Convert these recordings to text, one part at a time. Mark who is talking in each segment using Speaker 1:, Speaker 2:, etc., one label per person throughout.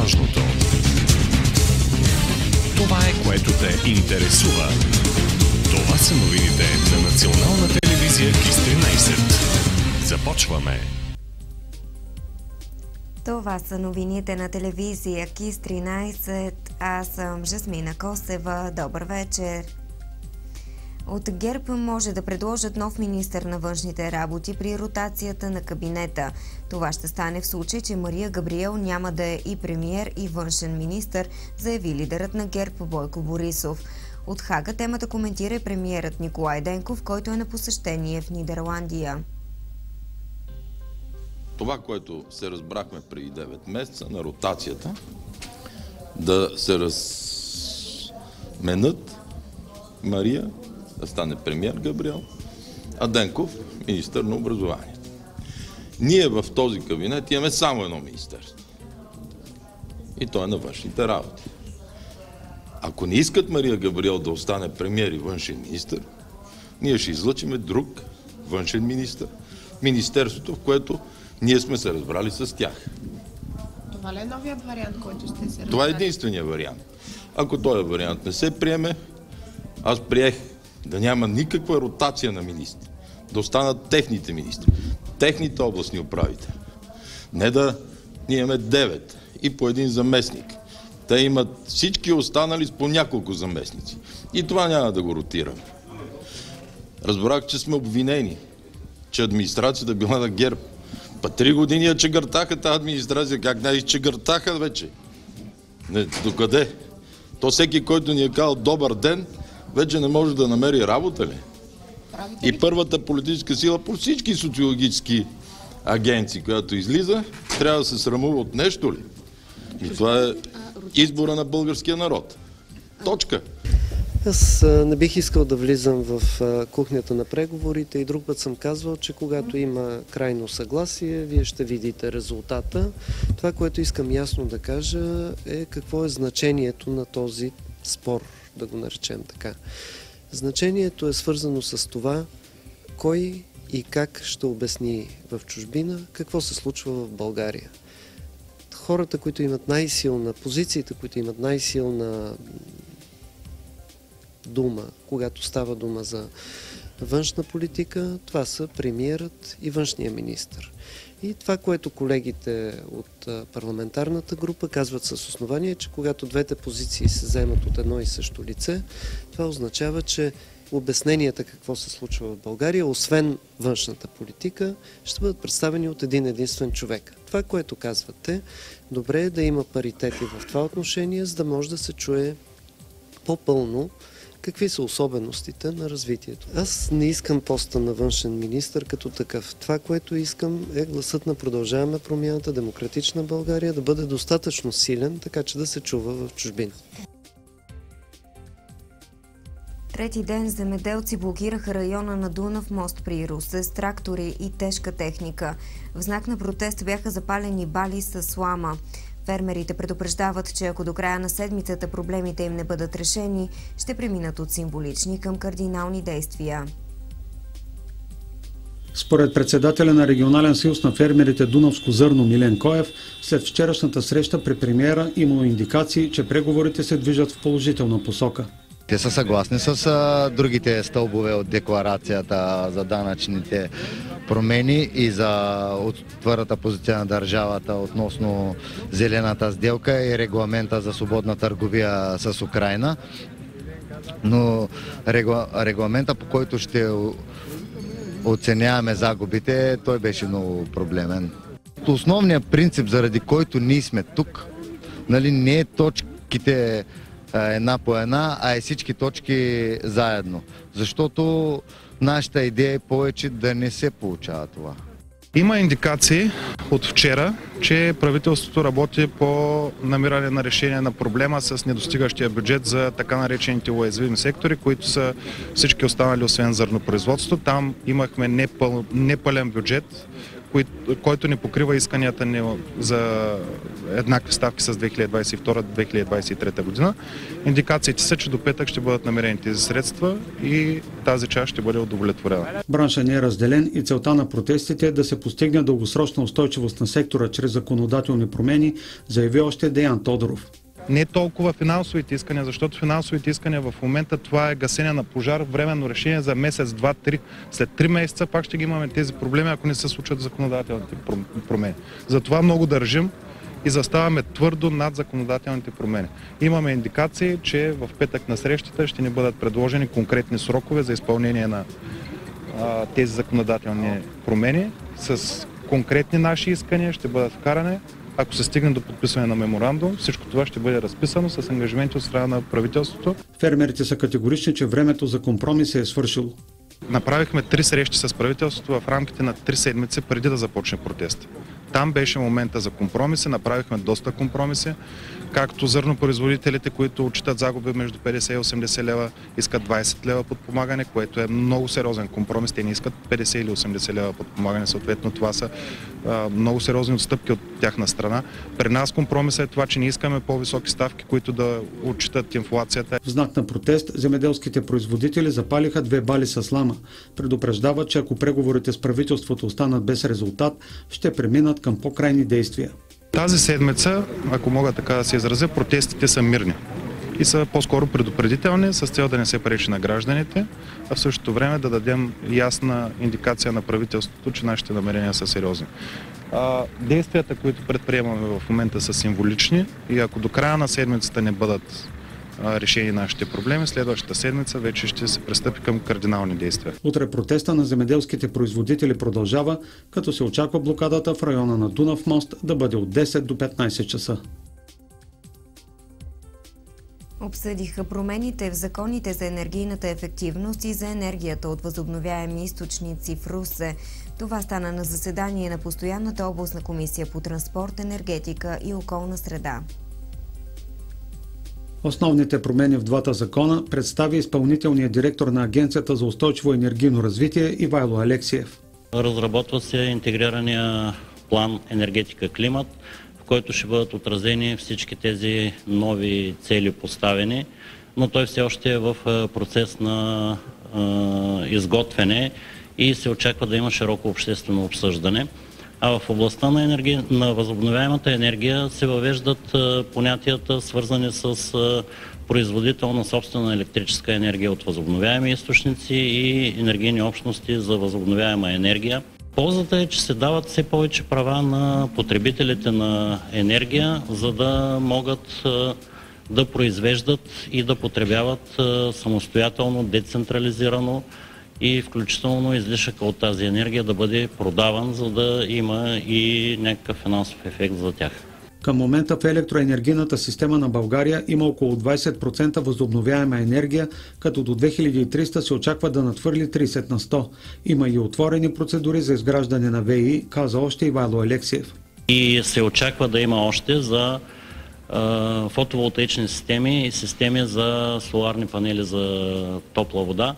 Speaker 1: най-важното. Това е, което те интересува. Това са новините на Национална телевизия КИС 13. Започваме!
Speaker 2: Това са новините на телевизия КИС 13. Аз съм Жасмина Косева. Добър вечер! От ГЕРБ може да предложат нов министър на външните работи при ротацията на кабинета. Това ще стане в случай, че Мария Габриел няма да е и премиер, и външен министър, заяви лидерът на ГЕРБ Бойко Борисов. От Хага темата коментира премиерът Николай Денков, който е на посещение в Нидерландия.
Speaker 3: Това, което се разбрахме преди 9 месеца на ротацията, да се разменят Мария, да стане премиер Габриел, а Денков министър на образованието. Ние в този кабинет имаме само едно министерство. И то е на външните работи. Ако не искат Мария Габриел да остане премиер и външен министър, ние ще излъчиме друг външен министър. Министерството, в което ние сме се разбрали с тях.
Speaker 4: Това ли е новият вариант, който ще се разбрали?
Speaker 3: Това е единствения вариант. Ако този вариант не се приеме, аз приех да няма никаква ротация на министри. Да останат техните министри, техните областни управители. Не да ние имаме 9 и по един заместник. Те имат всички останали с по няколко заместници. И това няма да го ротираме. Разбрах, че сме обвинени, че администрацията била на ГЕРБ. 3 години я чегъртаха тази администрация. Как не изчегъртаха вече? Докъде? То всеки, който ни е казал добър ден, вече не може да намери работа ли? И първата политическа сила по всички социологически агенции, която излиза, трябва да се срамува от нещо ли? И това е избора на българския народ. Точка.
Speaker 5: Аз не бих искал да влизам в кухнята на преговорите и друг път съм казвал, че когато има крайно съгласие, вие ще видите резултата. Това, което искам ясно да кажа, е какво е значението на този спор, да го наречем така. Значението е свързано с това, кой и как ще обясни в чужбина какво се случва в България. Хората, които имат най-силна, позициите, които имат най-силна дума, когато става дума за външна политика, това са премиерът и външния министър. И това, което колегите от парламентарната група казват с основание, че когато двете позиции се вземат от едно и също лице, това означава, че обясненията какво се случва в България, освен външната политика, ще бъдат представени от един единствен човек. Това, което казвате, добре е да има паритети в това отношение, за да може да се чуе по-пълно какви са особеностите на развитието. Аз не искам поста на външен министър като такъв. Това, което искам е гласът на Продължаваме промяната, Демократична България да бъде достатъчно силен, така че да се чува в чужбина.
Speaker 2: Трети ден земеделци блокираха района на Дунав мост при Русе с трактори и тежка техника. В знак на протест бяха запалени бали с слама. Фермерите предупреждават, че ако до края на седмицата проблемите им не бъдат решени, ще преминат от символични към кардинални действия.
Speaker 6: Според председателя на Регионален съюз на фермерите Дунавско зърно Милен Коев, след вчерашната среща при премиера имало индикации, че преговорите се движат в положителна посока.
Speaker 7: Те са съгласни с другите стълбове от декларацията за данъчните промени и за твърдата позиция на държавата относно зелената сделка и регламента за свободна търговия с Украйна. Но регламента, по който ще оценяваме загубите, той беше много проблемен. Основният принцип, заради който ние сме тук, не е точките една по една, а и всички точки заедно. Защото нашата идея е повече да не се получава това.
Speaker 8: Има индикации от вчера, че правителството работи по намиране на решение на проблема с недостигащия бюджет за така наречените уязвими сектори, които са всички останали освен зърнопроизводство. Там имахме непълен бюджет, който не покрива исканията ни за еднакви ставки с 2022-2023 година. Индикациите са, че до петък ще бъдат намерени тези средства и тази част ще бъде удовлетворена.
Speaker 6: Браншът не е разделен и целта на протестите е да се постигне дългосрочна устойчивост на сектора чрез законодателни промени, заяви още Деян Тодоров.
Speaker 8: Не толкова финансовите искания, защото финансовите искания в момента това е гасене на пожар, временно решение за месец, 2, 3. След 3 месеца пак ще ги имаме тези проблеми, ако не се случат законодателните промени. Затова много държим и заставаме твърдо над законодателните промени. Имаме индикации, че в петък на срещата ще ни бъдат предложени конкретни срокове за изпълнение на тези законодателни промени. С конкретни наши искания ще бъдат вкарани. Ако се стигне до подписване на меморандум, всичко това ще бъде разписано с ангажименти от страна на правителството.
Speaker 6: Фермерите са категорични, че времето за компромис е свършило.
Speaker 8: Направихме 3 срещи с правителството в рамките на 3 седмици преди да започне протест. Там беше момента за компромиси, направихме доста компромиси, както зърнопроизводителите, които отчитат загуби между 50 и 80 лева, искат 20 лева подпомагане, което е много сериозен компромис. Те не искат 50 или 80 лева подпомагане, съответно това са много сериозни отстъпки от тяхна страна. При нас компромисът е това, че не искаме по-високи ставки, които да отчитат инфлацията.
Speaker 6: В знак на протест, земеделските производители запалиха 2 бали с слама. Предупреждават, че ако преговорите с правителството останат без резултат, ще преминат към по-крайни действия.
Speaker 8: Тази седмица, ако мога така да се изразя, протестите са мирни и са по-скоро предупредителни, с цел да не се пречи на гражданите, а в същото време да дадем ясна индикация на правителството, че нашите намерения са сериозни. Действията, които предприемаме в момента, са символични и ако до края на седмицата не бъдат решени нашите проблеми, следващата седмица вече ще се пристъпи към кардинални действия.
Speaker 6: Утре протеста на земеделските производители продължава, като се очаква блокадата в района на Дунав мост да бъде от 10 до 15 часа.
Speaker 2: Обсъдиха промените в законите за енергийната ефективност и за енергията от възобновяеми източници в Русе. Това стана на заседание на Постоянната областна комисия по транспорт, енергетика и околна среда.
Speaker 6: Основните промени в двата закона представи изпълнителният директор на Агенцията за устойчиво енергийно развитие Ивайло Алексиев.
Speaker 9: Разработва се интегрирания план енергетика-климат, в който ще бъдат отразени всички тези нови цели поставени, но той все още е в процес на изготвяне и се очаква да има широко обществено обсъждане. А в областта на възобновяемата енергия се въвеждат понятията, свързани с производител на собствена електрическа енергия от възобновяеми източници и енергийни общности за възобновяема енергия. Ползата е, че се дават все повече права на потребителите на енергия, за да могат да произвеждат и да потребяват самостоятелно, децентрализирано и включително излишъка от тази енергия да бъде продаван, за да има и някакъв финансов ефект за тях.
Speaker 6: Към момента в електроенергийната система на България има около 20% възобновяема енергия, като до 2300 се очаква да надхвърли 30%. Има и отворени процедури за изграждане на ВИ, каза още Ивайло Алексиев.
Speaker 9: И се очаква да има още за фотоволтаични системи и системи за соларни панели за топла вода.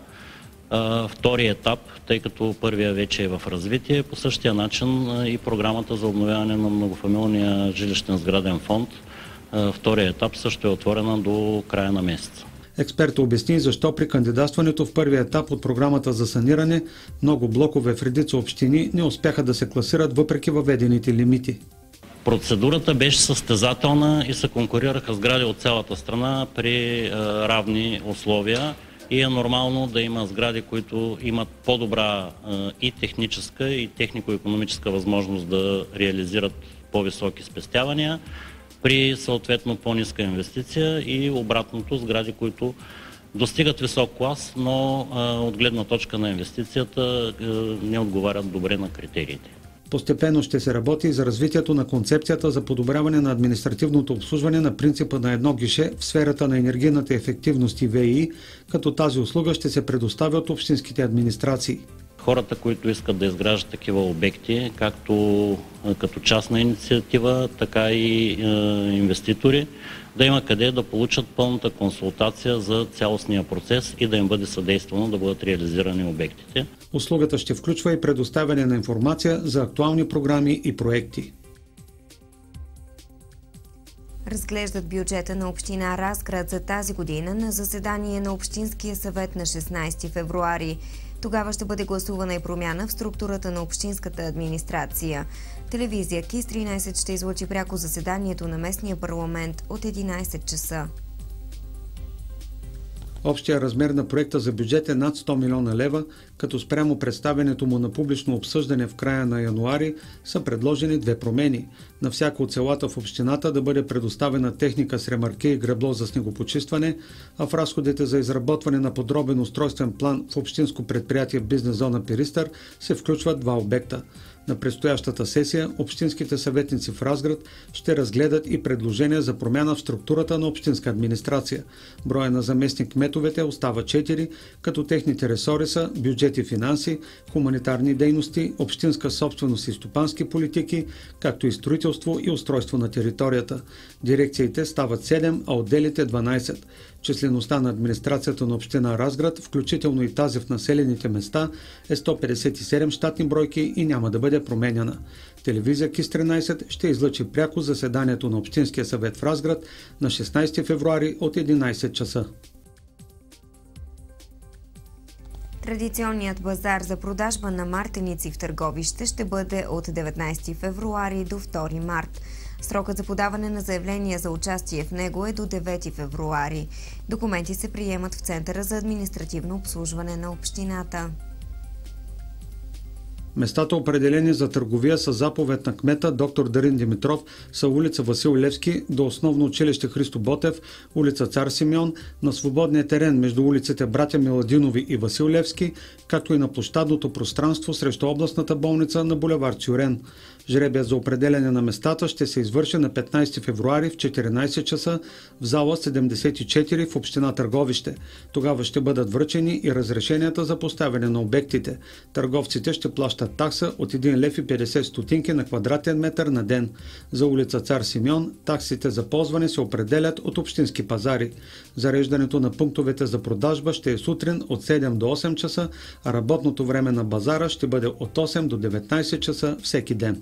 Speaker 9: Втори етап, тъй като първия вече е в развитие, по същия начин и програмата за обновяване на многофамилния жилищен сграден фонд. Втория етап също е отворена до края на месеца.
Speaker 6: Експертът обясни защо при кандидатстването в първия етап от програмата за саниране много блокове в редица общини не успяха да се класират въпреки въведените лимити.
Speaker 9: Процедурата беше състезателна и се конкурираха сгради от цялата страна при равни условия. И е нормално да има сгради, които имат по-добра и техническа, и технико-икономическа възможност да реализират по-високи спестявания при съответно по-ниска инвестиция и обратното сгради, които достигат висок клас, но от гледна точка на инвестицията не отговарят добре на критериите.
Speaker 6: Постепенно ще се работи и за развитието на концепцията за подобряване на административното обслужване на принципа на едно гише в сферата на енергийната ефективност и ВИ, като тази услуга ще се предоставя от общинските администрации.
Speaker 9: хората, които искат да изграждат такива обекти, както като частна инициатива, така и инвеститори, да има къде да получат пълната консултация за цялостния процес и да им бъде съдействано да бъдат реализирани обектите.
Speaker 6: Услугата ще включва и предоставяне на информация за актуални програми и проекти.
Speaker 2: Разглеждат бюджета на община Разград за тази година на заседание на Общинския съвет на 16 февруари. Тогава ще бъде гласувана и промяна в структурата на общинската администрация. Телевизия КИС 13 ще излъчи пряко заседанието на местния парламент от 11 часа.
Speaker 6: Общия размер на проекта за бюджет е над 100 милиона лева, като спрямо представянето му на публично обсъждане в края на януари са предложени две промени. На всяко от селата в общината да бъде предоставена техника с ремарке и гребло за снегопочистване, а в разходите за изработване на подробен устройствен план в общинско предприятие Бизнес зона Пиристър се включват два обекта. На предстоящата сесия общинските съветници в Разград ще разгледат и предложения за промяна в структурата на общинска администрация. Броя на заместник-кметовете остава 4, като техните ресори са бюджет и финанси, хуманитарни дейности, общинска собственост и стопански политики, както и строителство и устройство на територията. Дирекциите стават 7, а отделите 12. Числеността на администрацията на община Разград, включително и тази в населените места, е 157 щатни бройки и няма да бъде променяна. Телевизия КИС 13 ще излъчи пряко заседанието на Общинския съвет в Разград на 16 февруари от 11 часа.
Speaker 2: Традиционният базар за продажба на мартеници в Търговище ще бъде от 19 февруари до 2 март. Срокът за подаване на заявления за участие в него е до 9 февруари. Документи се приемат в Центъра за административно обслужване на общината.
Speaker 6: Местата, определени за търговия с заповед на кмета доктор Дарин Димитров, са улица Васил Левски до основно училище Христо Ботев, улица Цар Симеон, на свободния терен между улиците Братя Миладинови и Васил Левски, както и на площадното пространство срещу областната болница на булевард Цюрен. Жребият за определяне на местата ще се извърши на 15 февруари в 14 часа в зала 74 в община Търговище. Тогава ще бъдат връчени и разрешенията за поставяне на обектите. Търговците ще плащат такса от 1 лев и 50 стотинки на квадратен метър на ден. За улица Цар Симеон таксите за ползване се определят от общински пазари. Зареждането на пунктовете за продажба ще е сутрин от 7 до 8 часа, а работното време на базара ще бъде от 8 до 19 часа всеки ден.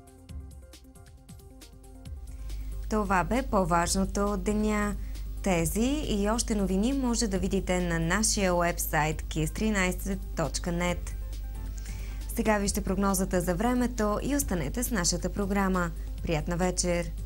Speaker 2: Това бе по-важното от деня. Тези и още новини може да видите на нашия уебсайт kis13.net. Сега вижте прогнозата за времето и останете с нашата програма. Приятна вечер!